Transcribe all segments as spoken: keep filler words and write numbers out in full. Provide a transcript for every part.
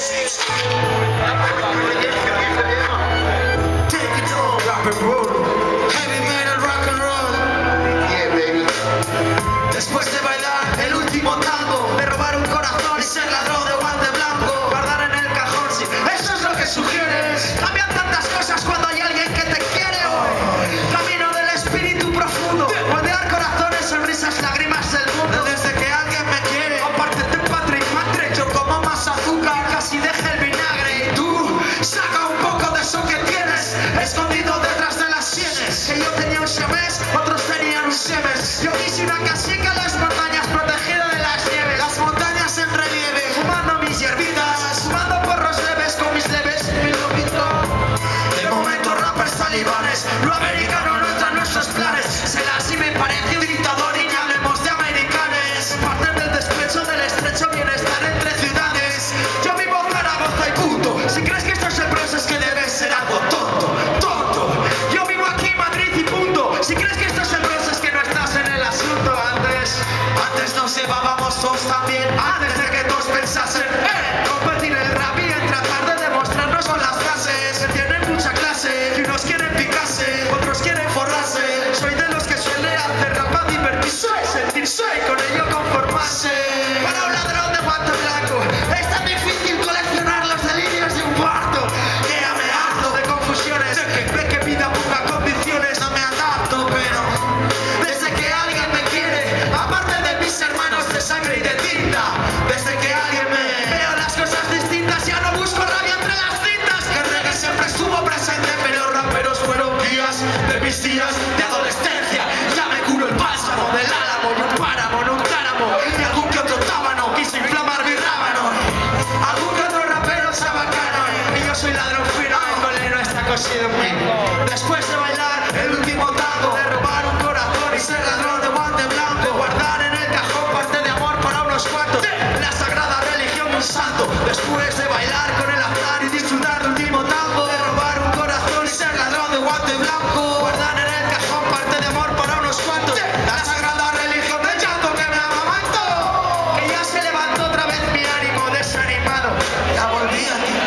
Después de bailar el último tango, de robar un corazón y ser ladrón de guante blanco, guardar en el cajón, sí, eso es lo que sugieres. Cambian tantas cosas cuando hay alguien que te quiere hoy. Camino del espíritu profundo, moldear corazones, sonrisas, lágrimas del mundo. Desde que alguien me quiere, compártete patria y madre. Yo como más azúcar, casi deje el vinagre. Y tú, saca un poco de eso que tienes, escondido detrás de las sienes. Que yo tenía un siamés, otros tenían un siemens. Yo quise una casica en las montañas, protegida de las nieves. Las montañas en relieve, fumando mis hierbitas, fumando porros leves con mis leves y lo pinto. De momento rappers talibanes, lo americano no entra en nuestros planes. Se la así me parece un dictador y ni hablemos de americanes. Parte del despecho del estrecho bienestar entre ciudades. Yo vivo Zaragoza y punto. Si crees que esto es el proceso es que debes ser algo tonto, tonto. Yo vivo aquí Madrid y punto. Si crees que esto es el proceso es que no estás en el asunto. Antes, antes nos llevábamos todos también. Antes de que todos pensasen en competir el rap y en tratar de demostrarnos con las frases. Tienen mucha clase y unos quieren picarse, otros quieren forrarse. Soy de los que suele hacer rap para divertirse, sentirse y con ello conformarse. Para un ladrón de guante blanco es tan difícil coleccionar los delirios de un parto. Que ya me harto de confusiones, de que vida ponga condiciones. No me adapto, pero desde que alguien me quiere, aparte de mis hermanos de sangre y de tinta, desde que alguien me veo las cosas distintas, ya no busco rabia entre las cintas. Que el reggae siempre estuvo presente, pero los raperos fueron guías de mis días de adolescencia. Ya me curo el bálsamo del álamo y un páramo, no un táramo, y algún que otro tábano quise inflamar mi rábano. Algún que otro rapero se bacano, y yo soy ladrón fino, el coleno está cosido en mí. Después de bailar el último tango, de robar un corazón y ser ladrón de guante blanco, de guardar en el cajón parte de amor para unos cuantos, la sagrada religión de un santo. Después de bailar con el azar y disfrutar del último tango, de robar un corazón y ser ladrón de guante blanco, guardar en el cajón parte de amor para unos cuantos, la sagrada religión del llanto que me amamantó. Que ya se levantó otra vez mi ánimo desanimado. Ya volví a ti.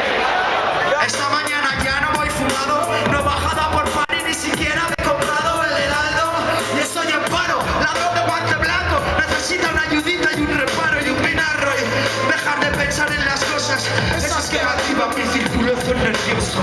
Esta mañana ya no voy fumado, no he bajado a por par y ni siquiera me he comprado el heraldo. Y estoy en paro, ladrón de guante blanco, necesita una ayudita y un reparo y un pinarro. Y dejar de pensar en las cosas, esas que activan mi circulación nerviosa.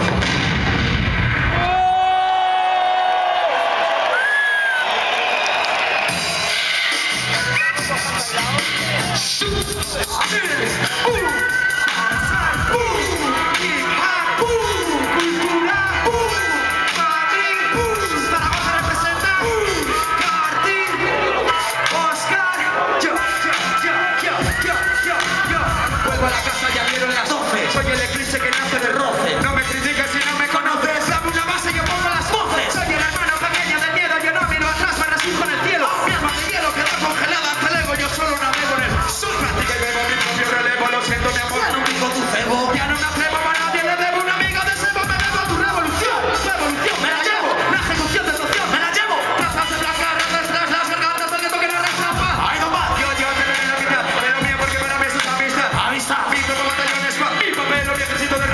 Vuelvo a la casa y abrieron las doce. Soy el eclipse que nace de roce. No me critiques si no me conoces. Dame una base y yo pongo las voces. Soy el hermano pequeño del miedo. Yo no miro atrás, me resisto en el cielo. Mi alma de hielo quedó congelada ante el ego. Yo solo navego en el sol. Practica y bebo mi propio relevo. Lo siento, mi amor. Ya no vivo tu cebo. Ya no me atrevo a nadie. Le debo un amigo de cebo. Me debo a tu revolución. Revolución, me la llevo. La ejecución de socio, me la llevo. Trazas de blanca, tras tras las gargantas del que no rechaza. Ay, no va. Yo, yo, te doy la mitad. Pero mío porque me la ves esa amistad. Amistad. Mi como batallones, mi papel, lo que necesito de